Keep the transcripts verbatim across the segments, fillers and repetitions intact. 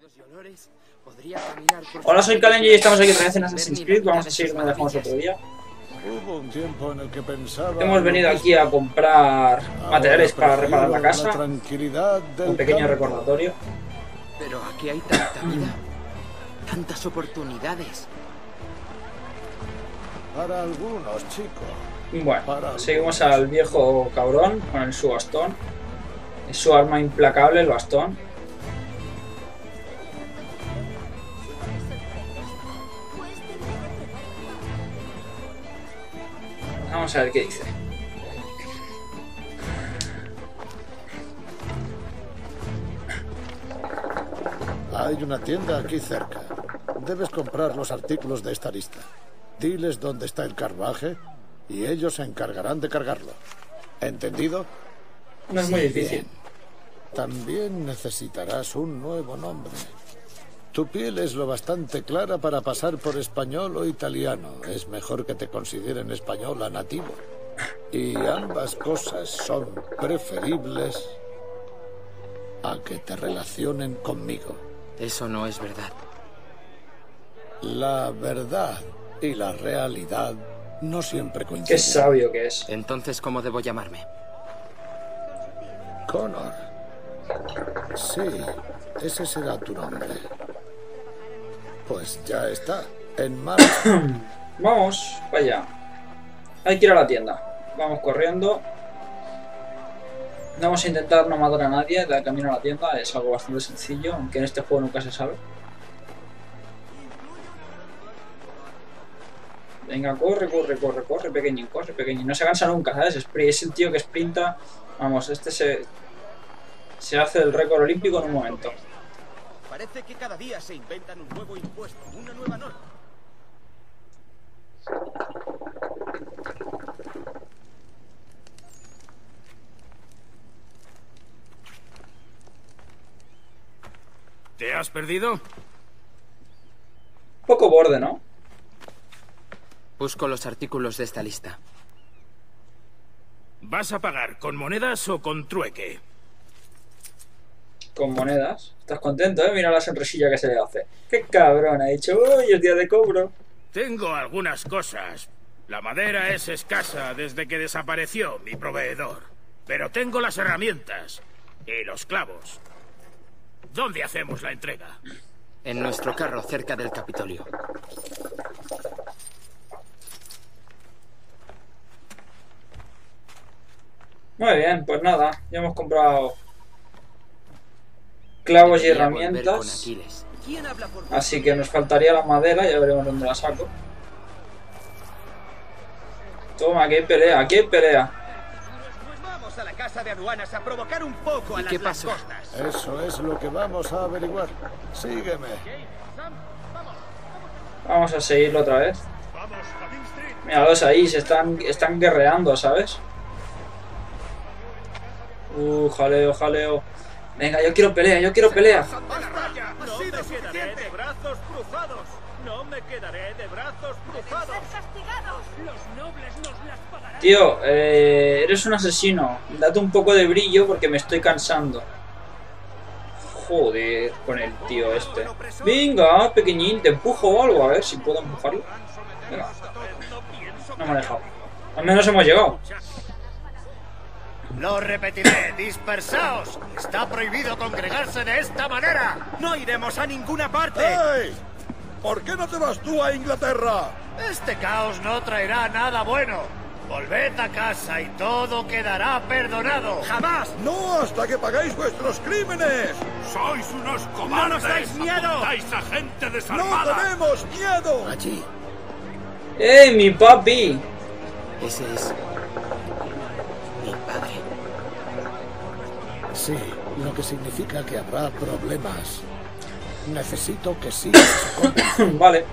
Hola, soy Kalenji y estamos aquí otra vez en Assassin's Creed. Vamos a seguir donde dejamos otro día. Hubo un tiempo en el que pensaba Hemos venido aquí a comprar materiales para reparar la casa. Tranquilidad del Un pequeño campo. recordatorio. Pero aquí hay tanta vida, tantas oportunidades. Para algunos, chicos. Bueno, seguimos al viejo cabrón con el su bastón. Es su arma implacable, el bastón. Vamos a ver qué dice. Hay una tienda aquí cerca. Debes comprar los artículos de esta lista. Diles dónde está el carruaje y ellos se encargarán de cargarlo. ¿Entendido? No es muy difícil. Bien. También necesitarás un nuevo nombre. Tu piel es lo bastante clara para pasar por español o italiano. Es mejor que te consideren española nativo. Y ambas cosas son preferibles a que te relacionen conmigo. Eso no es verdad. La verdad y la realidad no siempre coinciden. Qué sabio que es. Entonces, ¿cómo debo llamarme? Connor. Sí, ese será tu nombre. Pues ya está, en marcha. Vamos, vaya. Hay que ir a la tienda. Vamos corriendo. Vamos a intentar no matar a nadie de camino a la tienda. Es algo bastante sencillo, aunque en este juego nunca se sabe. Venga, corre, corre, corre, corre, pequeñín, corre, pequeñín. No se cansa nunca, ¿sabes? Es el tío que sprinta. Vamos, este se... Se hace el récord olímpico en un momento. Parece que cada día se inventan un nuevo impuesto, una nueva norma. ¿Te has perdido? Poco borde, ¿no? Busco los artículos de esta lista. ¿Vas a pagar con monedas o con trueque? Con monedas. ¿Estás contento, eh? Mira la sonrisilla que se le hace. ¡Qué cabrón! Ha dicho, ¡uy, es día de cobro! Tengo algunas cosas. La madera es escasa desde que desapareció mi proveedor. Pero tengo las herramientas y los clavos. ¿Dónde hacemos la entrega? En nuestro carro, cerca del Capitolio. Muy bien, pues nada. Ya hemos comprado clavos y Debería volver herramientas. con Aquiles. ¿Quién habla por Así que nos faltaría la madera. Ya veremos dónde la saco. Toma, aquí hay pelea, aquí hay pelea. Pues vamos a la casa de aduanas a provocar un poco a ¿Y las qué pasó? langostas. Eso es lo que vamos a averiguar. Sígueme. Vamos a seguirlo otra vez. Míralos ahí, se están, están guerreando, ¿sabes? Uh, jaleo, jaleo. Venga, yo quiero pelea, yo quiero pelea. No me quedaré de brazos cruzados. No me quedaré de brazos cruzados. Tío, eh, eres un asesino. Date un poco de brillo porque me estoy cansando. Joder, con el tío este. Venga, pequeñín, te empujo o algo. A ver si puedo empujarlo. Venga. No me ha dejado. Al menos hemos llegado. Lo repetiré, dispersaos. Está prohibido congregarse de esta manera. No iremos a ninguna parte. ¡Hey! ¿Por qué no te vas tú a Inglaterra? Este caos no traerá nada bueno. Volved a casa y todo quedará perdonado. ¡Jamás! No hasta que pagáis vuestros crímenes. ¡Sois unos cobardes! ¡No nos dais miedo! ¡Apuntáis a gente ¡No desarmada! tenemos miedo! Allí. ¡Ey, mi papi! Ese es mi padre. Sí, lo que significa que habrá problemas. Necesito que sigas su consejo. Vale.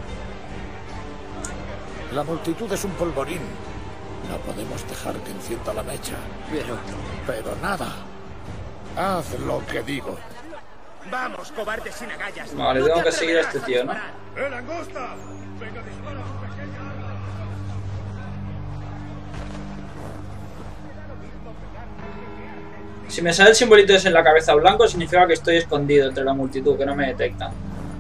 La multitud es un polvorín. No podemos dejar que encienda la mecha. Pero Pero nada. Haz lo que digo. Vamos, cobardes sin agallas. Vale, No te tengo que seguir a este atreverás tío, ¿no? disparar. ¡Eh, langosta! ¡Venga, dispara a su pequeña arma! Si me sale el simbolito ese en la cabeza blanco, significa que estoy escondido entre la multitud, que no me detectan.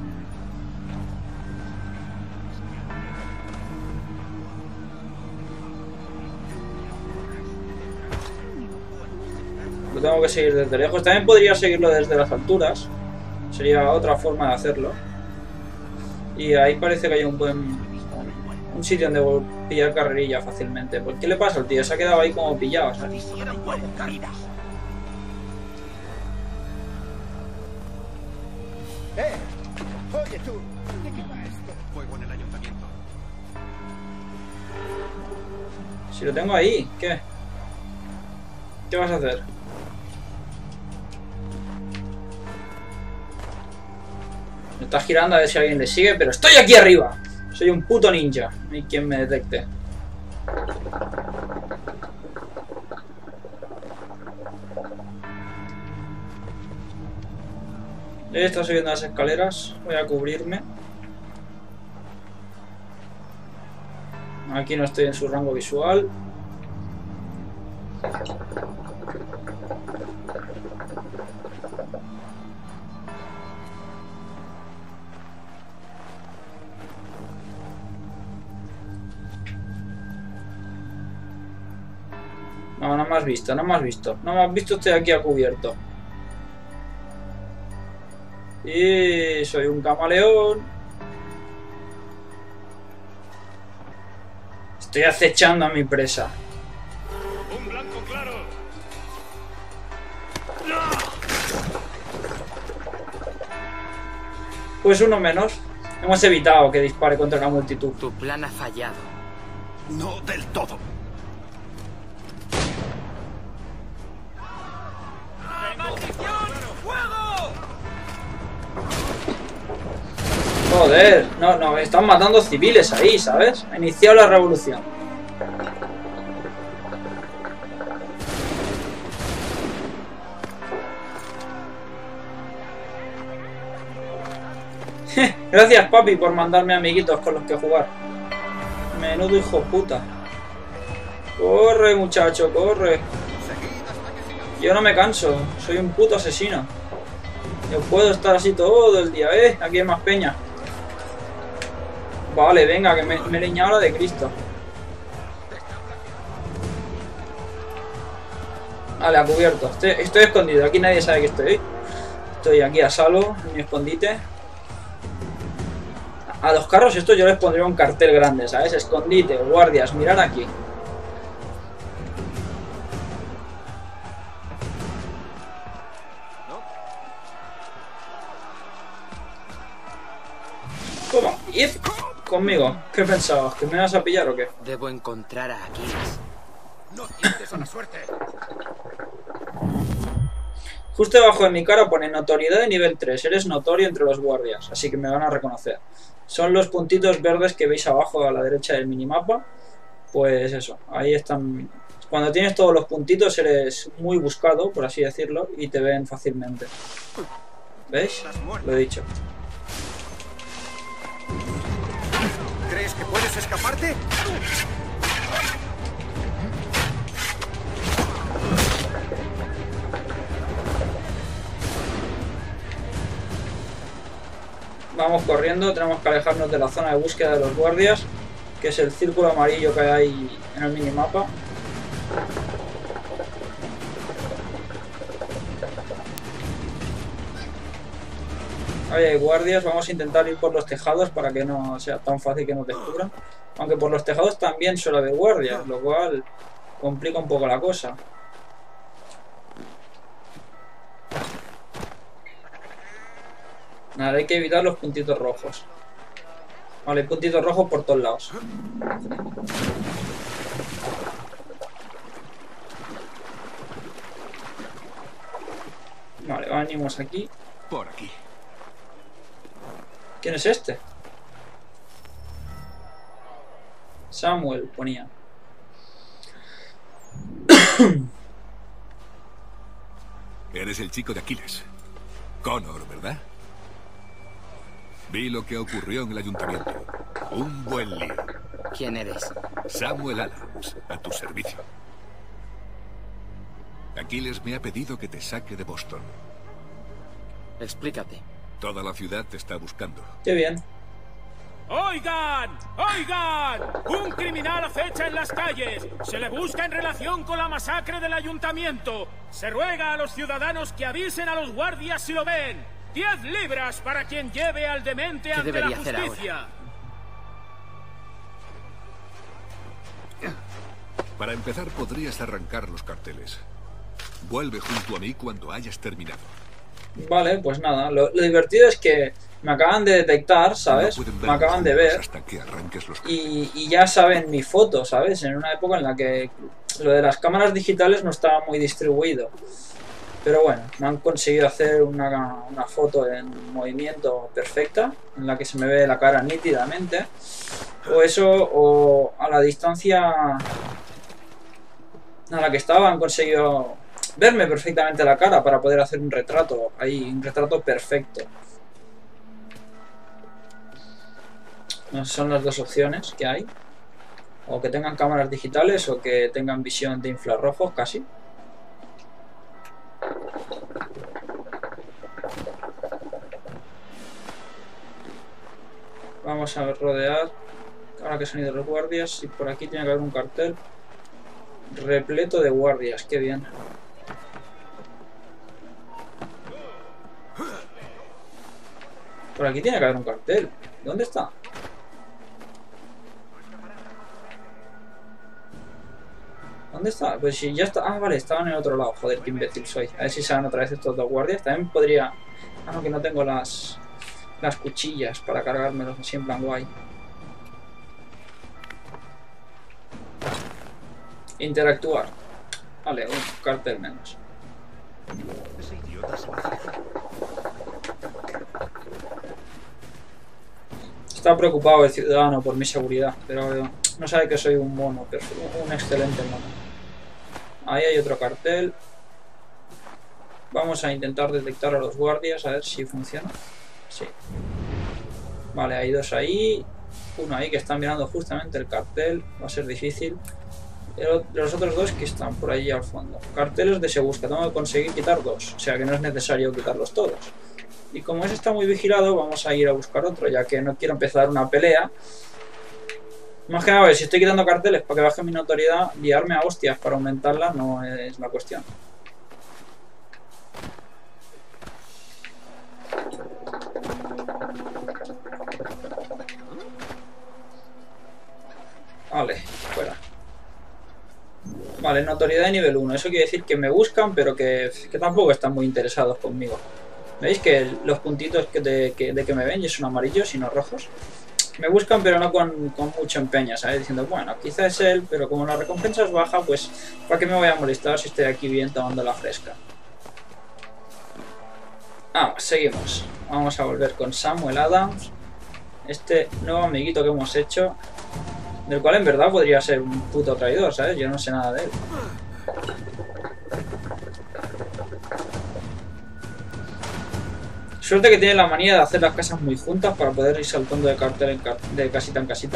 Lo tengo que seguir desde lejos. También podría seguirlo desde las alturas. Sería otra forma de hacerlo. Y ahí parece que hay un buen... un sitio donde pillar carrerilla fácilmente. ¿Por qué le pasa al tío? Se ha quedado ahí como pillado, ¿sabes? ¡Eh! Oye tú, ¿de qué va esto? Fuego en el ayuntamiento. Si lo tengo ahí, ¿qué? ¿Qué vas a hacer? Me está girando a ver si alguien le sigue, pero estoy aquí arriba. Soy un puto ninja. No hay quien me detecte. Está subiendo las escaleras. Voy a cubrirme. Aquí no estoy en su rango visual. No, no me has visto, no me has visto. No me has visto, estoy aquí a cubierto. Y soy un camaleón. Estoy acechando a mi presa. Un blanco claro. Pues uno menos. Hemos evitado que dispare contra la multitud. Tu plan ha fallado. No del todo. Joder, no, no, están matando civiles ahí, ¿sabes? Ha iniciado la revolución. Gracias, papi, por mandarme amiguitos con los que jugar. Menudo hijo puta. Corre, muchacho, corre. Yo no me canso, soy un puto asesino. Yo puedo estar así todo el día, ¿eh? Aquí hay más peña. Vale, venga, que me, me he leñado la de Cristo. Vale, a cubierto. Estoy, estoy escondido, aquí nadie sabe que estoy. Estoy aquí a salvo, en mi escondite. A los carros estos yo les pondría un cartel grande, ¿sabes? Escondite, guardias, mirad aquí. Toma, id conmigo. ¿Qué pensabas? ¿Que me vas a pillar o qué? Debo encontrar a Aquiles. No tientes a la suerte. Justo debajo de mi cara pone notoriedad de nivel tres. Eres notorio entre los guardias, así que me van a reconocer. Son los puntitos verdes que veis abajo a la derecha del minimapa. Pues eso, ahí están. Cuando tienes todos los puntitos eres muy buscado, por así decirlo, y te ven fácilmente. ¿Veis? Lo he dicho. ¿Crees que puedes escaparte? Vamos corriendo, tenemos que alejarnos de la zona de búsqueda de los guardias, que es el círculo amarillo que hay en el minimapa. Ahí hay guardias, vamos a intentar ir por los tejados para que no sea tan fácil que nos descubran. Aunque por los tejados también suele haber guardias, lo cual complica un poco la cosa. Nada, hay que evitar los puntitos rojos. Vale, puntitos rojos por todos lados. Vale, venimos aquí. Por aquí. ¿Quién es este? Samuel ponía. Eres el chico de Aquiles. Connor, ¿verdad? Vi lo que ocurrió en el ayuntamiento. Un buen lío. ¿Quién eres? Samuel Adams, a tu servicio. Aquiles me ha pedido que te saque de Boston. Explícate. Toda la ciudad te está buscando. Qué bien. ¡Oigan! ¡Oigan! ¡Un criminal acecha en las calles! ¡Se le busca en relación con la masacre del ayuntamiento! ¡Se ruega a los ciudadanos que avisen a los guardias si lo ven! ¡Diez libras para quien lleve al demente ante la justicia! Para empezar, podrías arrancar los carteles. Vuelve junto a mí cuando hayas terminado. Vale, pues nada. Lo, lo divertido es que me acaban de detectar, ¿sabes? No me acaban de ver. Hasta que arranques los y, y ya saben mi foto, ¿sabes? En una época en la que lo de las cámaras digitales no estaba muy distribuido. Pero bueno, me han conseguido hacer una, una foto en movimiento perfecta, en la que se me ve la cara nítidamente. O eso, o a la distancia a la que estaba han conseguido verme perfectamente la cara para poder hacer un retrato, ahí, un retrato perfecto. Esas son las dos opciones que hay. O que tengan cámaras digitales o que tengan visión de infrarrojos casi. Vamos a rodear. Ahora que se han ido los guardias. Y por aquí tiene que haber un cartel repleto de guardias. Qué bien. Por aquí tiene que haber un cartel. ¿Dónde está? ¿Dónde está? Pues si ya está... Ah, vale, estaban en el otro lado. Joder, qué imbécil soy. A ver si salen otra vez estos dos guardias. También podría... Ah, no, que no tengo las... Las cuchillas para cargármelos así en plan guay. Interactuar. Vale, un cartel menos. Ese idiota se va a hacer. Está preocupado el ciudadano por mi seguridad, pero no sabe que soy un mono, pero un excelente mono. Ahí hay otro cartel. Vamos a intentar detectar a los guardias, a ver si funciona. Sí. Vale, hay dos ahí. Uno ahí que está mirando justamente el cartel. Va a ser difícil. Pero los otros dos que están por allí al fondo. Carteles de se busca. Tengo que conseguir quitar dos. O sea que no es necesario quitarlos todos. Y como ese está muy vigilado, vamos a ir a buscar otro, ya que no quiero empezar una pelea. Más que nada, a ver, si estoy quitando carteles para que baje mi notoriedad, liarme a hostias para aumentarla no es la cuestión. Vale, fuera. Vale, notoriedad de nivel uno. Eso quiere decir que me buscan, pero que, que tampoco están muy interesados conmigo. ¿Veis que los puntitos que de, que, de que me ven ya son amarillos y no rojos? Me buscan, pero no con, con mucho empeño, ¿sabes? Diciendo, bueno, quizá es él, pero como la recompensa es baja, pues ¿para qué me voy a molestar si estoy aquí bien tomando la fresca? Ah, seguimos. Vamos a volver con Samuel Adams. Este nuevo amiguito que hemos hecho, del cual en verdad podría ser un puto traidor, ¿sabes? Yo no sé nada de él. Suerte que tiene la manía de hacer las casas muy juntas para poder ir saltando de cartel en car de casita en casita.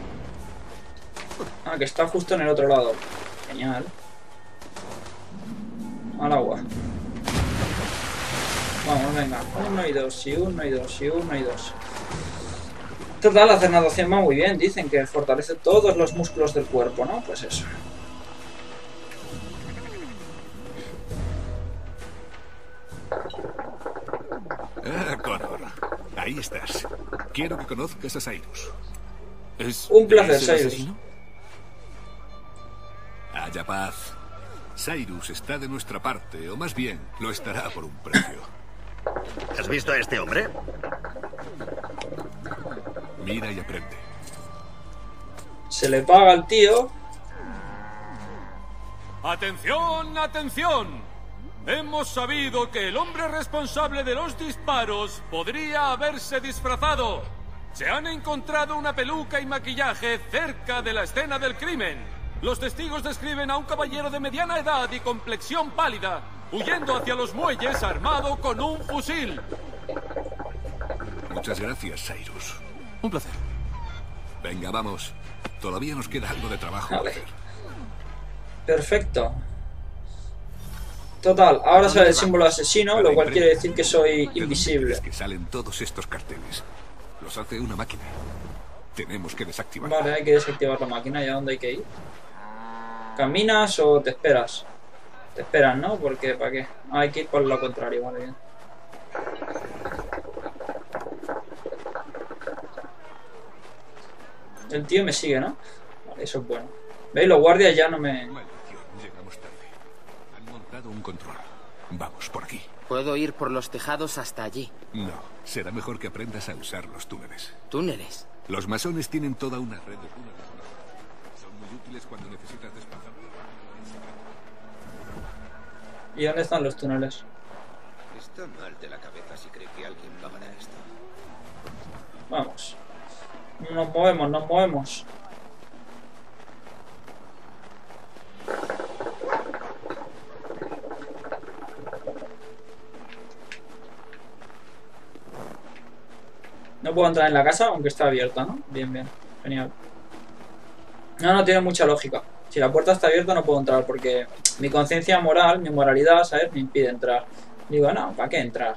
Ah, que está justo en el otro lado. Genial. Al agua. Vamos, venga. Uno y dos, y uno y dos, y uno y dos. Total, hacer natación va muy bien. Dicen que fortalece todos los músculos del cuerpo, ¿no? Pues eso. Ah, Connor. Ahí estás. Quiero que conozcas a Cyrus. ¿Es Un placer, ¿es el Cyrus. asesino? Haya paz. Cyrus está de nuestra parte, o más bien, lo estará por un precio. ¿Has visto a este hombre? Mira y aprende. Se le paga al tío. ¡Atención, atención! Hemos sabido que el hombre responsable de los disparos podría haberse disfrazado. Se han encontrado una peluca y maquillaje cerca de la escena del crimen. Los testigos describen a un caballero de mediana edad y complexión pálida, huyendo hacia los muelles armado con un fusil. Muchas gracias, Cyrus. Un placer. Venga, vamos. Todavía nos queda algo de trabajo Vale. por hacer. Perfecto. Total, ahora sale el símbolo asesino, lo cual quiere decir que soy invisible. Es que salen todos estos carteles. Los hace una máquina. Tenemos que desactivarla. Vale, hay que desactivar la máquina. ¿Y a dónde hay que ir? ¿Caminas o te esperas? Te esperas, ¿no? Porque ¿para qué? Ah, hay que ir por lo contrario, vale, bien. El tío me sigue, ¿no? Vale, eso es bueno. ¿Veis? Los guardias ya no me... Maldición, llegamos tarde. Han montado un control. Vamos, por aquí. Puedo ir por los tejados hasta allí. No, será mejor que aprendas a usar los túneles. ¿Túneles? Los masones tienen toda una red de túneles. Son muy útiles cuando necesitas desplazarte. ¿Y dónde están los túneles? Está mal de la cabeza si cree que alguien pagará esto. Vamos. Nos movemos, nos movemos. No puedo entrar en la casa, aunque está abierta, ¿no? Bien, bien. Genial. No, no tiene mucha lógica. Si la puerta está abierta no puedo entrar porque mi conciencia moral, mi moralidad, ¿sabes? Me impide entrar. Digo, no, ¿para qué entrar?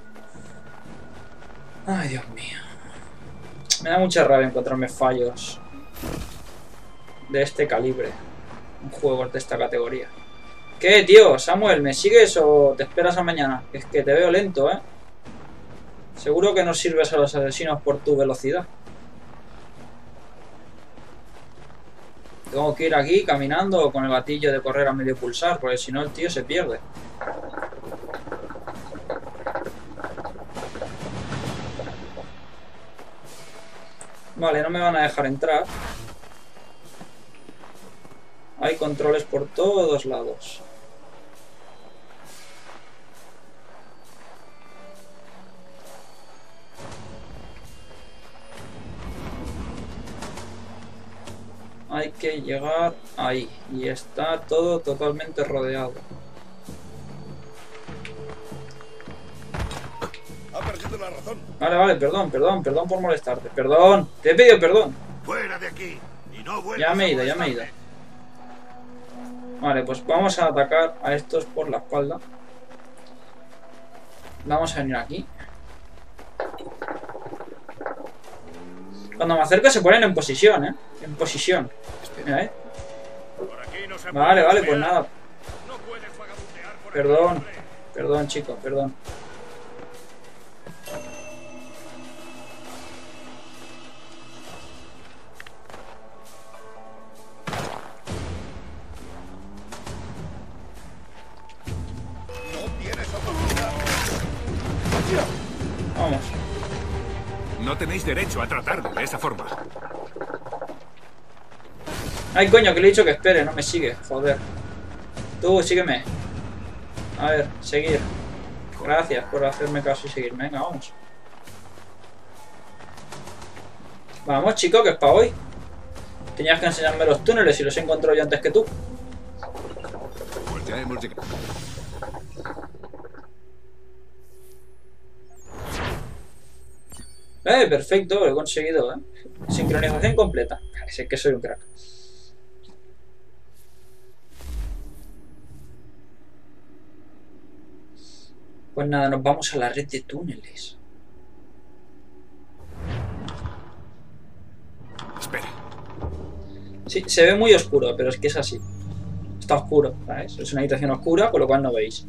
Ay, Dios mío. Me da mucha rabia encontrarme fallos de este calibre en juegos de esta categoría. ¿Qué, tío? Samuel, ¿me sigues o te esperas a mañana? Es que te veo lento, ¿eh? Seguro que no sirves a los asesinos por tu velocidad. Tengo que ir aquí caminando con el gatillo de correr a medio pulsar, porque si no el tío se pierde. Vale, no me van a dejar entrar. Hay controles por todos lados. Hay que llegar ahí. Y está todo totalmente rodeado. Ha perdido la razón. Vale, vale, perdón, perdón, perdón por molestarte. Perdón, te he pedido perdón. Fuera de aquí y no vuelvas. Ya me he ido, ya me he ido. Vale, pues vamos a atacar a estos por la espalda. Vamos a venir aquí. Cuando me acerco se ponen en posición, ¿eh? En posición. Mira, ¿eh? Vale, vale, pues nada. Perdón. Perdón, chicos, perdón. Vamos. No tenéis derecho a tratarme de esa forma. Ay, coño, que le he dicho que espere, no me sigue, joder. Tú, sígueme. A ver, seguir. Gracias por hacerme caso y seguirme. Venga, vamos. Vamos, chico, que es para hoy. Tenías que enseñarme los túneles y los encontré yo antes que tú. Pues ya hemos llegado. Eh, perfecto, lo he conseguido, ¿eh? Sincronización completa. Sé que soy un crack. Pues nada, nos vamos a la red de túneles. Espera. Sí, se ve muy oscuro, pero es que es así. Está oscuro, ¿sabes? Es una habitación oscura, con lo cual no veis.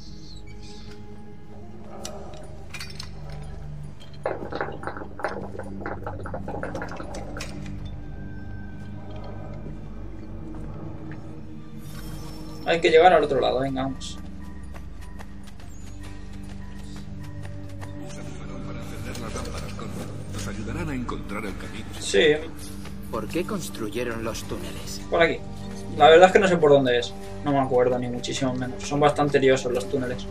Hay que llegar al otro lado, venga, vamos. Nos ayudarán a encontrar el camino. Sí. ¿Por qué construyeron los túneles? Por aquí. La verdad es que no sé por dónde es. No me acuerdo, ni muchísimo menos. Son bastante liosos los túneles.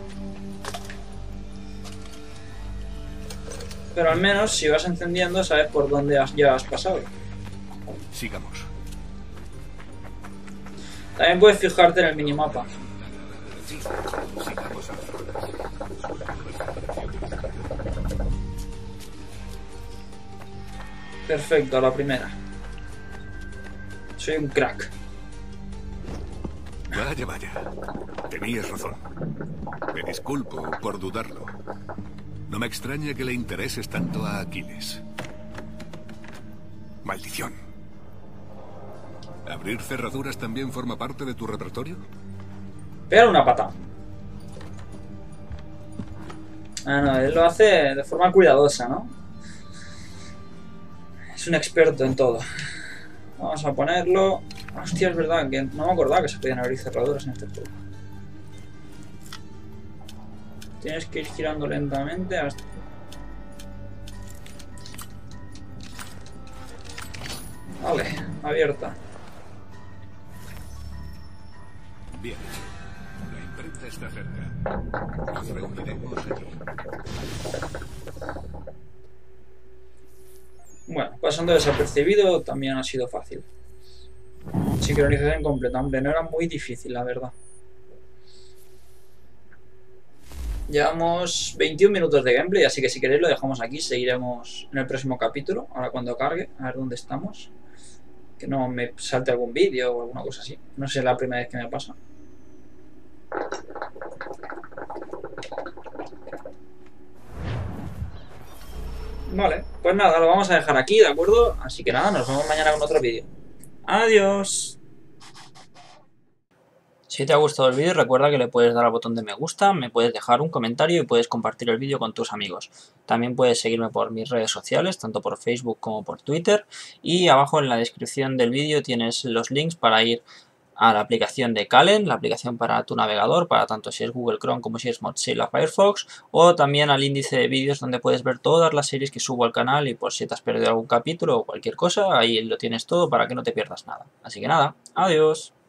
Pero al menos, si vas encendiendo, sabes por dónde has, ya has pasado. Sigamos. También puedes fijarte en el minimapa. Sigamos a Perfecto, a la primera. Soy un crack. Vaya, vaya. Tenías razón. Me disculpo por dudarlo. No me extraña que le intereses tanto a Aquiles. Maldición. ¿Abrir cerraduras también forma parte de tu repertorio? Pegar una pata. Ah, no, él lo hace de forma cuidadosa, ¿no? Es un experto en todo. Vamos a ponerlo... Hostia, es verdad que no me acordaba que se podían abrir cerraduras en este juego. Tienes que ir girando lentamente hasta... Vale, abierta. Bien. La imprenta está cerca. Nos reuniremos allí. Bueno, pasando desapercibido también ha sido fácil. Sincronización completa, hombre, no era muy difícil, la verdad. Llevamos veintiún minutos de gameplay, así que si queréis lo dejamos aquí. Seguiremos en el próximo capítulo, ahora cuando cargue, a ver dónde estamos. Que no me salte algún vídeo o alguna cosa así. No sé, es la primera vez que me pasa. Vale, pues nada, lo vamos a dejar aquí, ¿de acuerdo? Así que nada, nos vemos mañana con otro vídeo. ¡Adiós! Si te ha gustado el vídeo, recuerda que le puedes dar al botón de me gusta, me puedes dejar un comentario y puedes compartir el vídeo con tus amigos. También puedes seguirme por mis redes sociales, tanto por Facebook como por Twitter. Y abajo en la descripción del vídeo tienes los links para ir a la aplicación de Kalen, la aplicación para tu navegador, para tanto si es Google Chrome como si es Mozilla Firefox, o también al índice de vídeos donde puedes ver todas las series que subo al canal y por si te has perdido algún capítulo o cualquier cosa, ahí lo tienes todo para que no te pierdas nada. Así que nada, adiós.